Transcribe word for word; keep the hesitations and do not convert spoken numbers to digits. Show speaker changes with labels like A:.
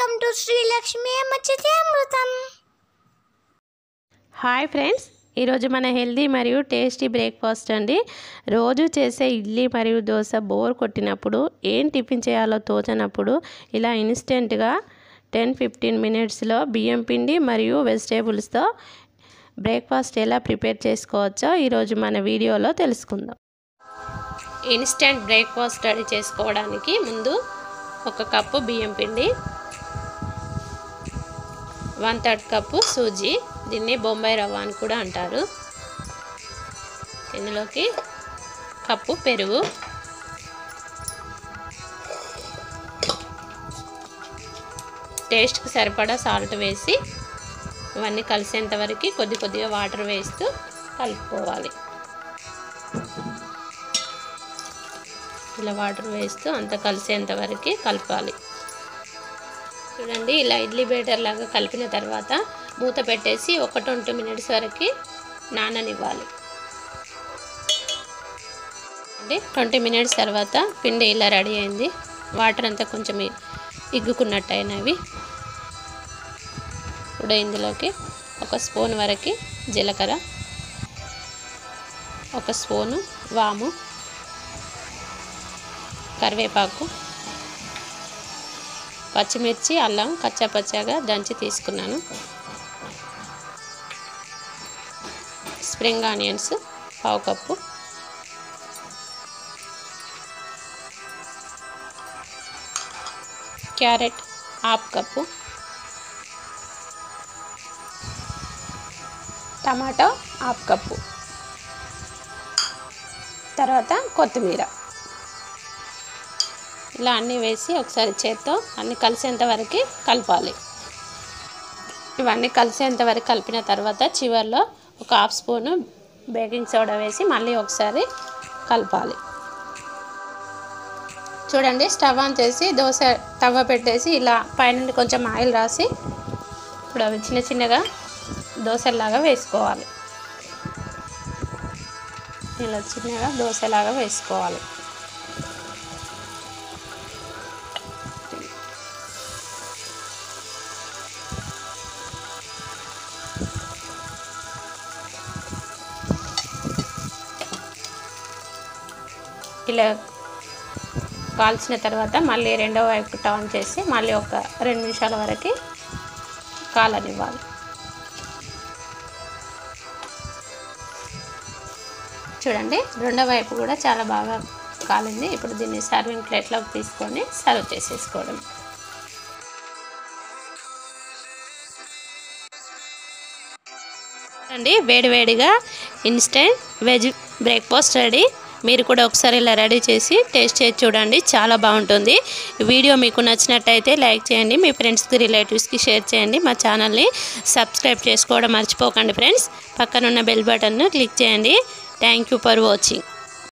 A: Welcome to Srilakshmi అమ్మచేతి అమృతం.
B: Hi friends, ఈరోజు మన హెల్దీ మరియు టేస్టీ బ్రేక్ఫాస్ట్ అండి. రోజు చేసే ఇడ్లీ మరియు దోశ బోర్ కొట్టినప్పుడు, ఏం టిఫిన్ చేయాలో తోచనప్పుడు ఇలా ఇన్స్టెంట్గా టెన్ ఫిఫ్టీన్ మినిట్స్లో బియ్యం పిండి మరియు వెజిటేబుల్స్తో బ్రేక్ఫాస్ట్ ఎలా ప్రిపేర్ చేసుకోవచ్చో ఈరోజు మన వీడియోలో తెలుసుకుందాం. ఇన్స్టెంట్ బ్రేక్ఫాస్ట్ రెడీ చేసుకోవడానికి ముందు ఒక కప్పు బియ్యం పిండి, వన్ థర్డ్ కప్పు సూజీ, దీన్ని బొంబాయి రవ్వ అని కూడా అంటారు. ఇందులోకి కప్పు పెరుగు, టేస్ట్కి సరిపడా సాల్ట్ వేసి ఇవన్నీ కలిసేంత వరకు కొద్ది కొద్దిగా వాటర్ వేస్తూ కలుపుకోవాలి. ఇలా వాటర్ వేస్తూ అంతా కలిసేంత వరకు కలపాలి. చూడండి, ఇలా ఇడ్లీ బ్యాటర్ లాగా కలిపిన తర్వాత మూత పెట్టేసి ఒక ట్వంటీ మినిట్స్ వరకు నాననివ్వాలి. అంటే ట్వంటీ మినిట్స్ తర్వాత పిండి ఇలా రెడీ అయింది. వాటర్ అంతా కొంచెం ఇగ్గుకున్నట్టు అయినవి. ఇప్పుడు ఇందులోకి ఒక స్పూన్ వరకు జీలకర్ర, ఒక స్పూను వాము, కరివేపాకు, పచ్చిమిర్చి, అల్లం కచ్చాపచ్చాగా దంచి తీసుకున్నాను, స్ప్రింగ్ ఆనియన్స్ పావు cup, carrot half cup, tomato half cup, తర్వాత కొత్తిమీర. ఇలా అన్నీ వేసి ఒకసారి చేత్తో అన్నీ కలిసేంత వరకు కలపాలి. ఇవన్నీ కలిసేంత వరకు కలిపిన తర్వాత చివరిలో ఒక హాఫ్ స్పూను బేకింగ్ సోడా వేసి మళ్ళీ ఒకసారి కలపాలి. చూడండి, స్టవ్ ఆన్ చేసి దోశ తవ్వ పెట్టేసి ఇలా పైన కొంచెం ఆయిల్ రాసి ఇప్పుడు అవి చిన్న చిన్నగా దోశలాగా వేసుకోవాలి. ఇలా చిన్నగా దోశలాగా వేసుకోవాలి. ఇలా కాల్చిన తర్వాత మళ్ళీ రెండవ వైపు టర్న్ చేసి మళ్ళీ ఒక రెండు నిమిషాల వరకు కాలనివ్వాలి. చూడండి, రెండవ వైపు కూడా చాలా బాగా కాలింది. ఇప్పుడు దీన్ని సర్వింగ్ ప్లేట్లోకి తీసుకొని సర్వ్ చేసేసుకోవడం. అండి, వేడివేడిగా ఇన్స్టెంట్ వెజ్ బ్రేక్ఫాస్ట్ రెడీ. మీరు కూడా ఒకసారి ఇలా రెడీ చేసి టేస్ట్ చేసి చూడండి, చాలా బాగుంటుంది. వీడియో మీకు నచ్చినట్టయితే లైక్ చేయండి, మీ ఫ్రెండ్స్కి రిలేటివ్స్కి షేర్ చేయండి. మా ఛానల్ని సబ్స్క్రైబ్ చేసుకోవడం మర్చిపోకండి ఫ్రెండ్స్. పక్కనున్న బెల్ బటన్ను క్లిక్ చేయండి. Thank you for watching.